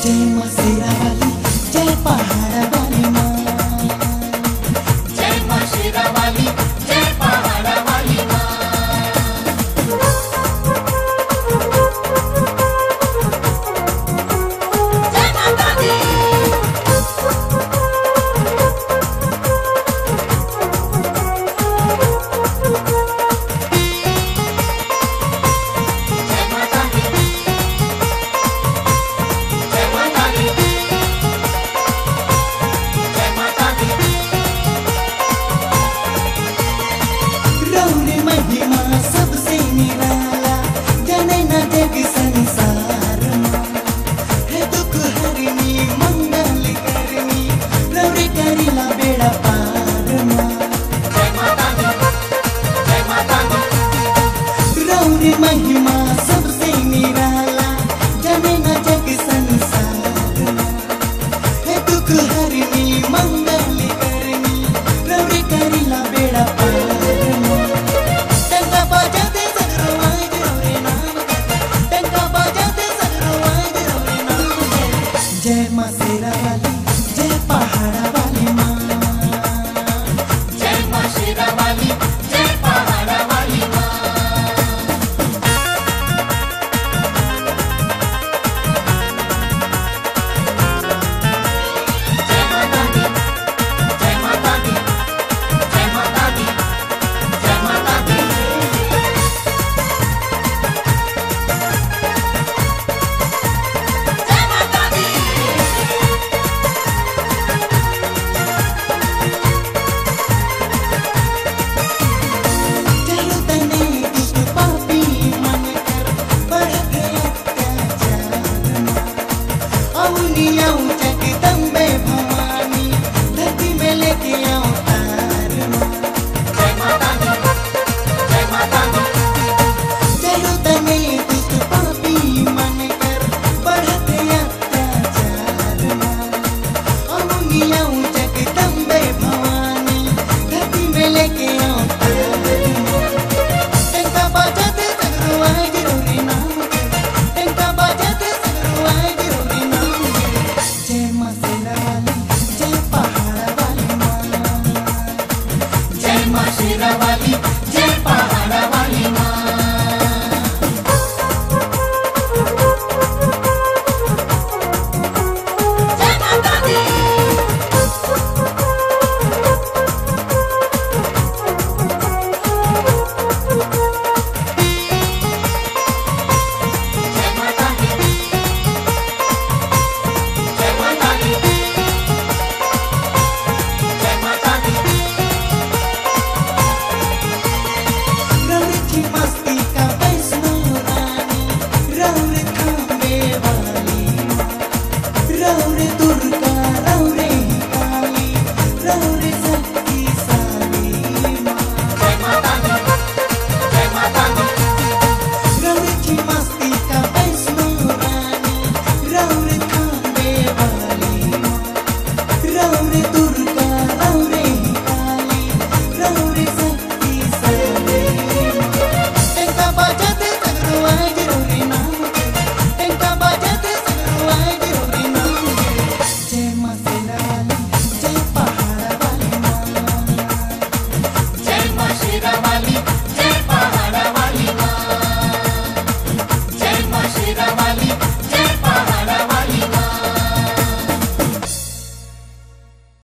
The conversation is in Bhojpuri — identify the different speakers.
Speaker 1: जय माँ शेरा वाली, जय पहाड़ वाली माँ।
Speaker 2: जय माँ शेरा वाली, जय पहाड़ वाली माँ। जय माता दी। जय माता दी। जय माता दी। जय माता दी।
Speaker 1: रौरे महिमा सबसे निराला, जाने न जग संसार माँ। है दुख हरनी मंगल करनी, रौरे करिला बेड़ा पार माँ।
Speaker 2: जय माता दी। जय माता दी।
Speaker 1: रौरे महिमा सबसे निराला, जाने न जग संसार माँ। है दुख हरनी मंगल करनी, रौरे करिला बेड़ा पार माँ। टंका बजाते सगरो आज रौरे नाम करते, टंका बजाते सगरो आज रौरे नाम करते। जय माँ शेरा वाली, जय पहाड़ वाली माँ।
Speaker 2: जय माँ शेरा वाली, जय पहाड़ वाली माँ। जय माता दी। जय माता दी। जय माता दी। जय माता दी। जय माता दी।
Speaker 1: चलो तने दुष्ट पापी मन कर, बढ़त अत्याचार माँ। औनी औ